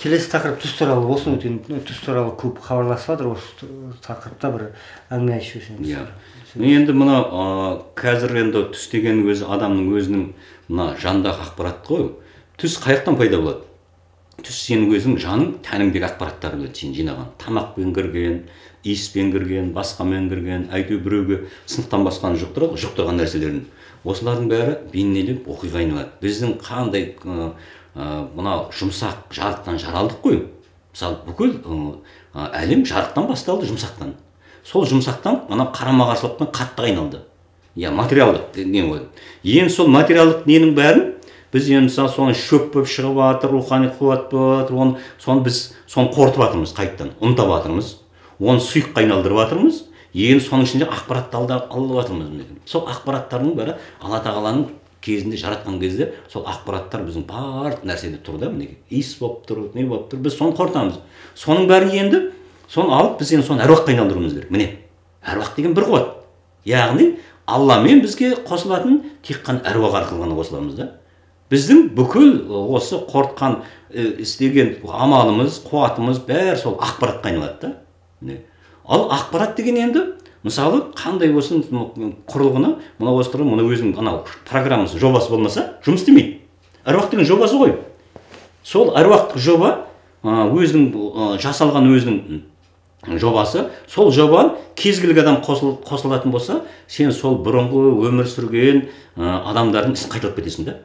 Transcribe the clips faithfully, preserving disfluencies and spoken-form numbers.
келесі тақырып түс туралы болсын. Өйткені түс туралы көп хабарласып жатыр, осы тақырыпта бір әңгіме айтып жіберсеңіз. Иә. Енді мына қазір енді түс деген өзі адамның өзінің мына жандағы ақпарат қой. Түс қаяқтан пайда болады? Түс сенің өзің жаның, тәніңдегі ақпараттар біледі, сен жинаған. Тамақпен кірген, иіспен кірген, басқамен кірген, әйтеуір біреуге сынықтан басқаны жұқтырады, жұқтырған нәрселерін. Осылардың бәрі бейнеленіп оқиға айналады. Біздің қандай мына жұмсақ жарықтан жаралдық қой. Мысалы, бүкіл әлем жарықтан басталды, жұмсақтан. Сол жұмсақтан ана қарама-қарсылықтан қатты айналды. Я материалдық не ғой. Ең сол материалдық ненің бәрін біз енді мысалы соны шөп болып шығып жатыр, рухани қуат болып жатыр, оны соны біз соны қорытып жатырмыз қайттан, ұмытып жатырмыз. Оны сұйыққа айналдырып жатырмыз. Енді соның ішінде ақпаратты алып жатырмыз. Сол ақпараттардың бәрі Алла тағаланың кезінде жаратқан кезде сол ақпараттар біздің барлық нәрседе тұр да, мінекей. Иіс болып тұр, не болып тұр. Біз соны қорытамыз. Соның бәрін енді соны алып біз енді соны әруаққа айналдыруымыз керек. Міне, әруақ деген бір қуат. Яғни Алламен бізге қосылатын тек қана әруақ арқылы ғана қосыламыз да. Біздің бүкіл осы қорытқан істеген амалымыз, қуатымыз бәрі сол ақпаратқа айналады да. Ал ақпарат деген енді мысалы қандай болсын құрылғыны, мына осы тұрған мына өзінің анау программасы, жобасы болмаса жұмыс істемейді. Әруақ деген жобасы ғой. Сол әруақтық жоба өзінің жасалған өзінің жобасы, сол жоба кез келген адам қосылатын болса, сен сол бұрынғы өмір сүрген адамдардың ісін қайталап кетесің да.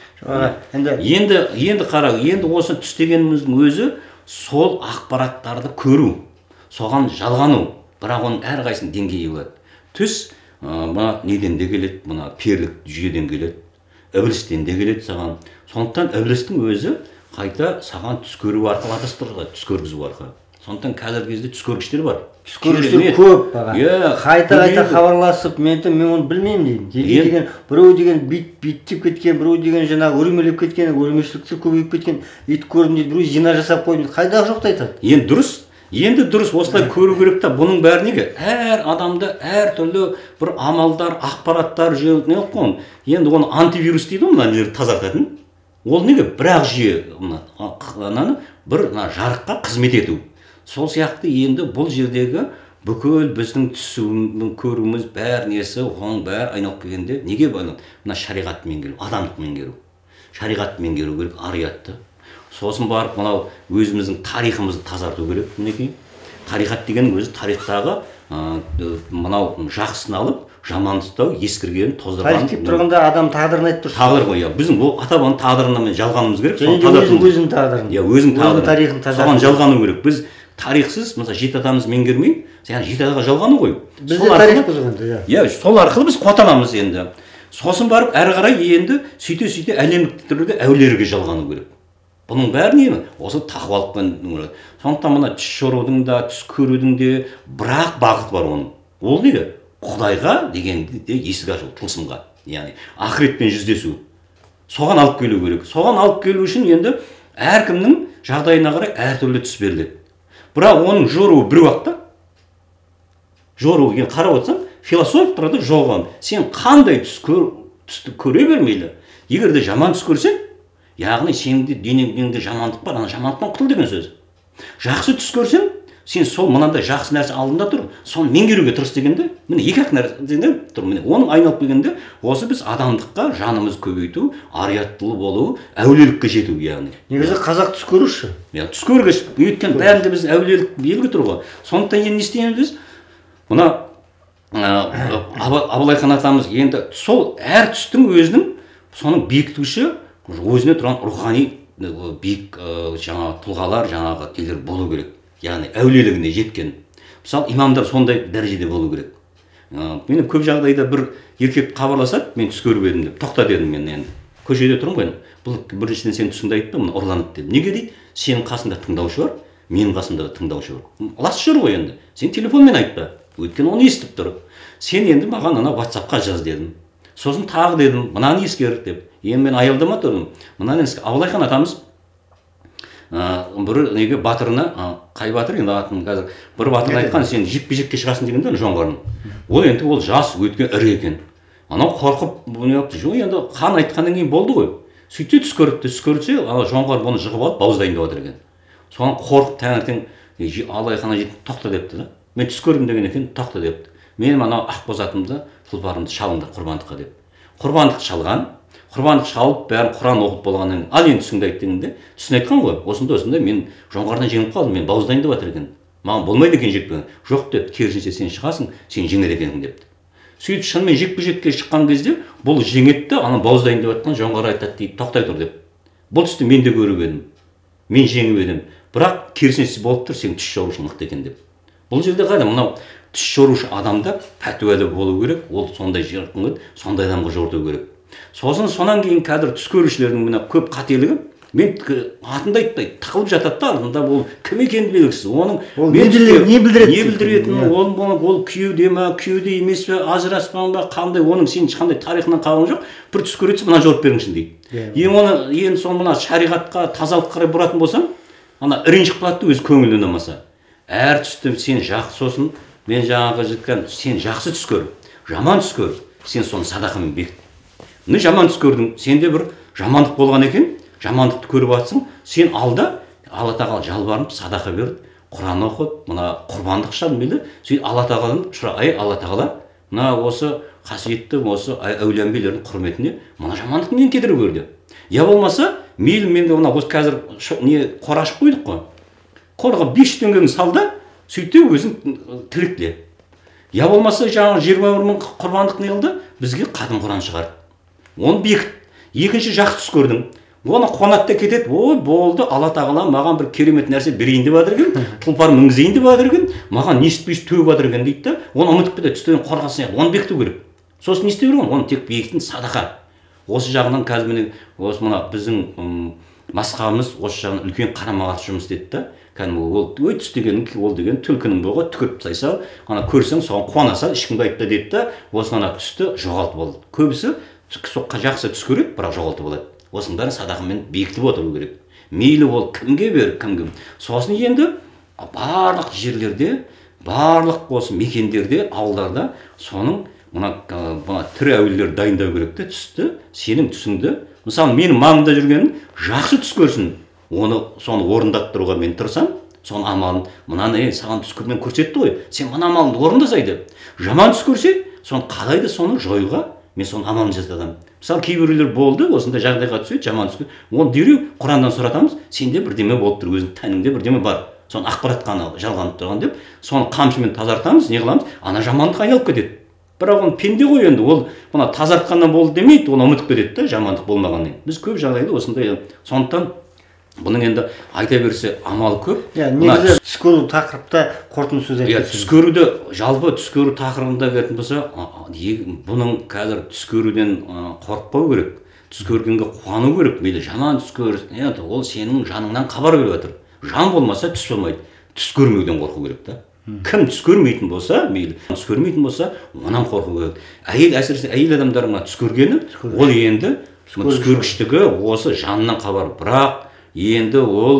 Енді енді қара, енді осы түс дегеніміздің өзі сол ақпараттарды көру, соған жалғану, бірақ оның әрқайсының деңгейі болады. Түс мына неден де келеді, мына перлік жүйеден келеді, ібілістен де келеді саған. Сондықтан ібілістің өзі қайта саған түс көру арқылы адастырады, түс көргізу арқылы. Сондықтан қазіргі кезде түс көргіштер бар. Түс көргіштер көп аға. Қайта-қайта хабарласып, мен оны білмеймін дейді. Деген біреу деген биттеп кеткен, біреу деген жаңағы өрмелеп кеткен, өрмешіліктер көбейіп кеткен, ит көрдім дейді, біреу зина жасап қойды. Қайдағы жоқты айтады? Енді дұрыс. Енді дұрыс, осылай көру керек та, бұның бәрі неге? Әр адамда әр түрлі бір амалдар, ақпараттар жүйе не қойған. Енді оны антивирус дейді, мына нелерді тазартатын. Ол неге? Бірақ жүйе бір жарыққа қызмет ету. Сол сияқты енді бұл жердегі бүкіл біздің түсуіміз, көруіміз бәр несі, оның бәр айналып келгенде неге байланысты? Мына шариғат меңгеру, адамдық меңгеру. Шариғат меңгеру керек, ариятты. Сосын барып мынау өзіміздің тарихымызды тазарту керек, мінекей. Тарихат деген өзі тарихтағы мынау жақсысын алып, жаманды ұстау, ескірген, тоздырған. Тарих деп тұрғанда адам тағдырын айтып тұрсыз. Тағдыр ғой, біздің ол ата-бабаның тағдырынан жалғануымыз керек. Өзінің өзінің тағдырын. Иә, өзінің тағдырын, тарихын тазарту. Соған жалғану керек. Біз тарихсыз, мысалы жеті атамыз меңгермей, яғни жеті атаға жалғану ғой. Біз де тарихпыз ғой. Иә, сол арқылы біз қуаттанамыз енді. Сосын барып әрі қарай енді сөйте-сөйте әлемдік түрде әулиелерге жалғану керек. Бұның бәрі не? Осы тақуалықпен. Сондықтан мына түс көрудің да, түс көрудің де бірақ бағыт бар оның. Ол неге? Құдайға дегенде есік ашу, тылсымға. Яғни ақыретпен жүздесу. Соған алып келу керек. Соған алып келу үшін енді әркімнің жағдайына қарай әртүрлі түс беріледі. Бірақ оның жоруы бір уақытта. Жоруы енді қарап отырсаң, философ тұрады жоған. Сен қандай түс түсті көре бермейді. Егер де жаман түс көрсең, яғни сенде денеңде жамандық бар, ана жамандықтан құтыл деген сөз. Жақсы түс көрсең, сен сол мынандай жақсы нәрсе алдында тұр, соны меңгеруге тырыс дегенде, міне екі-ақ нәрседен тұр. Міне оның айналып келгенде, осы біз адамдыққа жанымыз көбейту, арияттылы болу, әулиелікке жету яғни. Негізі қазақ түс көруші. Иә, түс көргіш. Өйткені бәрінде біз әулиелік белгі тұр ғой. Сондықтан енді не істейміз біз? Мына Абылай хан атамыз енді сол әр түстің өзінің соның бекітуші өзіне тұрған рухани биік жаңағы тұлғалар, жаңағы нелер болу керек. Яғни әулиелігіне жеткен. Мысалы, имамдар сондай дәрежеде болу керек. Мен көп жағдайда бір еркек хабарласады, мен түс көріп едім деп, тоқта дедім мен енді. Көшеде тұрмын ғой. Бұл біріншіден сен түсіңді айтты, мына ұрланып деп. Неге дейді? Сенің қасында тыңдаушы бар, менің қасымда тыңдаушы бар. Лас жүр ғой енді. Сен телефонмен айтпа. Өйткені оны естіп тұр. Сен енді маған ана WhatsApp-қа жаз дедім. Сосын тағы дедім, мынаны ескер деп. Енді мен аялдама тұрдым. Мынаны ескер. Абылай хан атамыз бір неге батырына, қай батыр енді атын қазір, бір батыр айтқан, сен жекпе-жекке шығасың дегенде жоңғардың. Ол енді ол жас өткен ірі екен. Анау қорқып, не yapты? Жоқ, енді хан айтқаннан кейін болды ғой. Сөйтсе түс көріпті, түс көрсе, жоңғар бұны жығып алып бауыздайын деп отыр екен. соған қорқып таңертең алай қана жетіп тоқта депті да. Мен түс көрдім деген екен, тоқта депті. Мен анау ақбоз атымды, тұлпарымды шалыңдар құрбандыққа деп. Құрбандық шалған, құрбандық шалып, бәрін Құран оқып болғаннан кейін, ал енді түсіңді айт дегенде, түсін айтқан ғой. Осында осында мен жоңғардан жеңіліп қалдым, мен бауыздайын деп жатыр екен. Маған болмайды екен жекпе. Жоқ депті, керісінше сен шығасың, сен жеңеді екенсің депті. Сөйтіп шынымен жекпе-жекке шыққан кезде бұл жеңеді, ана бауыздайын деп жатқан жоңғар айтады дейді, тоқтай тұр деп. Бұл түсті мен де көріп едім. Мен жеңіп едім. Бірақ керісінше болып тұр, сен түс жорушы мықты екен деп. Бұл жерде қайда мынау түс жорушы адамда пәтуәлі болу керек, ол сондай жерқын, сондай адамға жорту керек. Сосын сонан кейін қазір түс көрушілердің мына көп қателігі, мен атында айтпай тығылып жатады да, артында ол кім екені белгісіз. Оның не білдіреді? Не білдіретіні, ол ол күйеуде ме, күйеуде емес пе, ажырасқан ба, қандай, оның сен ешқандай тарихынан қалған жоқ. Бір түс көретсе, мына жауап беріңшін дейді. Ең оны, ең соны мына шариғатқа, тазалық қарай бұратын болсаң, ана іреншіп қалады өзі көңілі ұнамаса. Әр түсті сен жақсы, сосын мен жаңағы жеткен, сен жақсы түс көр, жаман түс көр, сен соны садақамен бекіт. Міне жаман түс көрдің, сенде бір жамандық болған екен, жамандықты көріп жатсың, сен алда Алла тағала жалбарынып садақа берді, Құран оқыды, мына құрбандық шал мейлі, сөйтіп Алла тағаладан сұра, ай Алла тағала, мына осы қасиетті осы әулие-әмбиелердің құрметіне мына жамандықты мен кетіріп көрді. Я болмаса, мейлі мен мына осы қазір не қора ашып қойдық қой. Қораға бес жүз теңгені салда, сөйтіп өзің тіректіле. Я болмаса жаңағы жиырма бір мың құрбандық не қылды, бізге қатым Құран шығарды. Оны бекіт. Екінші жақсы түс көрдің. Оны қонақта кетеді, ой болды, Алла тағала маған бір керемет нәрсе берейін деп жатыр екен, тұлпар мінгізейін деп жатыр екен, маған не істепейсіз төгіп жатыр екен дейді да, оны ұмытып кетеді, түстен қорғасын, оны бекіту керек. Сосын не істеу керек, оны тек бекітін садақа. Осы жағынан қазір міне осы мына біздің масқамыз осы жағынан үлкен қарама-қарсы жұмыс істеді да, кәдімгі ол ой түс деген ол деген түлкінің боғы түкіріп тастай сал, ана көрсең соған қуана сал, ешкімге айтпа деді да, осыны ана түсті жоғалтып алды. Көбісі жақсы түс көреді, бірақ жоғалтып алады. Осының бәрін садақамен бекітіп отыру керек. Мейлі ол кімге бер, кімге. Сосын енді барлық жерлерде, барлық осы мекендерде, ауылдарда соның мына тірі әулиелер дайындау керек те, түсті, сенің түсіңді. Мысалы, менің маңымда жүргенім жақсы түс көрсін. Оны соны орындаттыруға мен тұрсам, соның амалын, мынаны е, саған түс көрмен көрсетті ғой, сен мына амалыңды орындасай деп. Жаман түс көрсе, соны қалайды соны жоюға, мен соны амалын жасадым. Мысалы, кейбіреулер болды, осындай жағдайға түседі, жаман түскен. Оны дереу Құраннан сұратамыз, сенде бірдеме болып тұр, өзің тәніңде бірдеме бар. Соны ақпарат қана жалғанып тұрған деп, соны қамшымен тазартамыз, не қыламыз? Ана жамандық айналып кетеді. Бірақ оны пенде ғой енді, ол мына тазартқаннан болды демейді, оны ұмытып кетеді да, жамандық болмағаннан. Біз көп жағдайда осындай, сондықтан бұның енді айта берсе амал көп. Негізі түс көру тақырыпта қорытынды сөз айтасыз. Түс көруді, жалпы түс көру тақырыбында келетін болса, бұның қазір түс көруден қорықпау керек. Түс көргенге қуану керек. Мейлі жаман түс көрсін, ол сенің жаныңнан хабар беріп жатыр. Жан болмаса түс болмайды. Түс көрмеуден қорқу керек та. Кім түс көрмейтін болса, мейлі, түс көрмейтін болса, онан қорқу керек. Әйел, әсіресе әйел адамдар мына түс көргені, ол енді түс көргіштігі осы жанынан хабар. Бірақ енді ол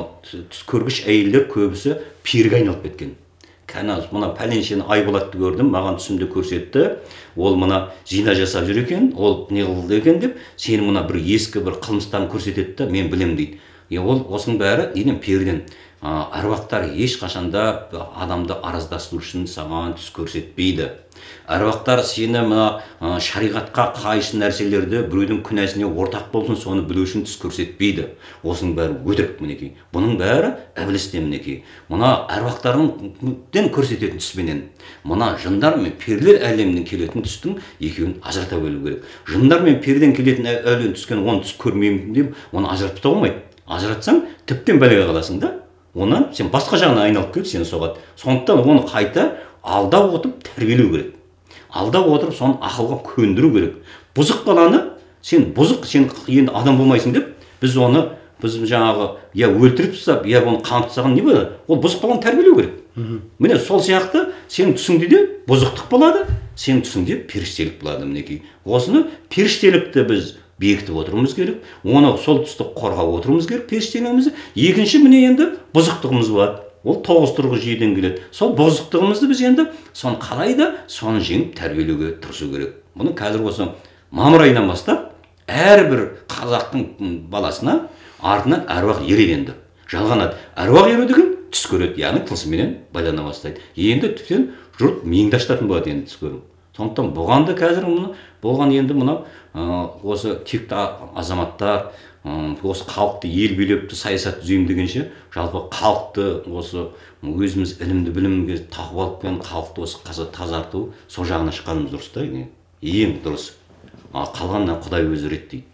түс көргіш әйелдер көбісі перге айналып кеткен. Кәне мына пәленшені Айболатты көрдім, маған түсімді көрсетті. Ол мына зина жасап жүр екен, ол не қылды екен деп, сені мына бір ескі бір қылмыстарын көрсетеді да, мен білем дейді. Ол осының бәрі неден перден. Әруақтар ешқашанда адамды араздастыру үшін саған түс көрсетпейді. Әруақтар сені мына шариғатқа қайшы нәрселерді біреудің күнәсіне ортақ болсын, соны білу үшін түс көрсетпейді. Осының бәрі өтірік мінекей. Бұның бәрі әбілістен мінекей. Мына әруақтардың көрсететін түспенен, мына жындар мен перілер әлемінен келетін түстің екеуін ажырата білу керек. Жындар мен перден келетін әлемнен түскен оны түс көрмеймін деп, оны ажыратып та болмайды. Ажыратсаң, тіптен бәлеге қаласың да. Онан сен басқа жағына айналып келіп сені соғады. Сондықтан оны қайта алдап отырып тәрбиелеу керек. Алдап отырып соны ақылға көндіру керек. Бұзық баланы сен бұзық, сен енді адам болмайсың деп, біз оны біз жаңағы я өлтіріп тастап, я оны қамап тастаған не болады? Ол бұзық баланы тәрбиелеу керек. Міне сол сияқты сенің түсіңде де бұзықтық болады, сенің түсіңде періштелік болады мінекей. Осыны періштелікті біз бекітіп отыруымыз керек, оны сол түсті қорғап отыруымыз керек, періштелігімізді. Екінші міне енді бұзықтығымыз бар. Ол тоғыз тұрғы жүйеден келеді. Сол бұзықтығымызды біз енді соны қалайда соны жеңіп тәрбиелеуге тырысу керек. Бұны қазір осы мамыр айынан бастап әрбір қазақтың баласына артынан әруақ ереді енді. жалғанады. Әруақ еру деген түс көреді, яғни тылсымменен байлана бастайды. Енді тіптен жұрт миыңды ашытатын болады енді түс көру. Сондықтан бұған да қазір мұны болған енді мынау осы текті азаматтар, осы халықты ел билепті саясат түзеймін дегенше, жалпы халықты осы өзіміз ілімді білімге тағып алып халықты осы қазір тазарту, сол жағына шыққанымыз дұрыс та, ең дұрыс. Қалғаннан Құдай өзі реттейді.